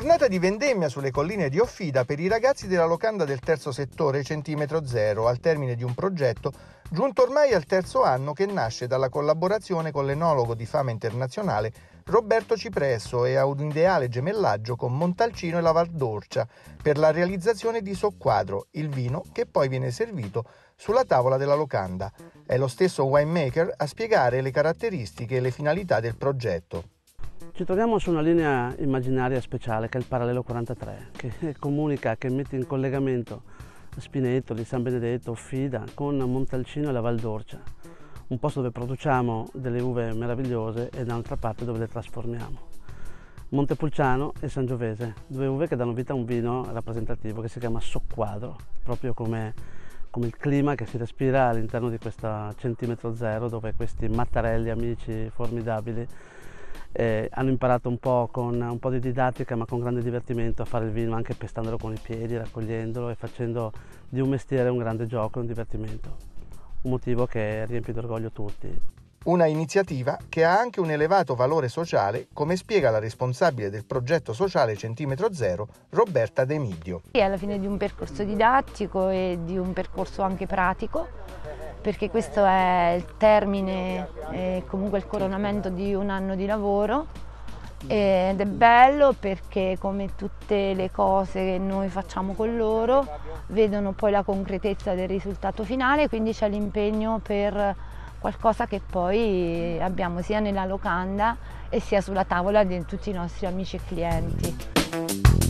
Giornata di vendemmia sulle colline di Offida per i ragazzi della locanda del terzo settore Centimetro Zero, al termine di un progetto giunto ormai al terzo anno, che nasce dalla collaborazione con l'enologo di fama internazionale Roberto Cipresso e a un ideale gemellaggio con Montalcino e la Val d'Orcia per la realizzazione di Soqquadro, il vino che poi viene servito sulla tavola della locanda. È lo stesso winemaker a spiegare le caratteristiche e le finalità del progetto. Ci troviamo su una linea immaginaria speciale che è il Parallelo 43, che comunica, che mette in collegamento Spinetto, San Benedetto, Offida con Montalcino e la Val d'Orcia, un posto dove produciamo delle uve meravigliose e dall'altra parte dove le trasformiamo. Montepulciano e Sangiovese, due uve che danno vita a un vino rappresentativo che si chiama Soqquadro, proprio come il clima che si respira all'interno di questa Centimetro Zero, dove questi mattarelli amici formidabili hanno imparato un po' con un po' di didattica, ma con grande divertimento, a fare il vino, anche pestandolo con i piedi, raccogliendolo e facendo di un mestiere un grande gioco e un divertimento. Un motivo che riempie d'orgoglio tutti. Una iniziativa che ha anche un elevato valore sociale, come spiega la responsabile del progetto sociale Centimetro Zero, Roberta De Midio. È alla fine di un percorso didattico e di un percorso anche pratico, perché questo è il termine e comunque il coronamento di un anno di lavoro, ed è bello perché, come tutte le cose che noi facciamo con loro, vedono poi la concretezza del risultato finale, quindi c'è l'impegno per qualcosa che poi abbiamo sia nella locanda e sia sulla tavola di tutti i nostri amici e clienti.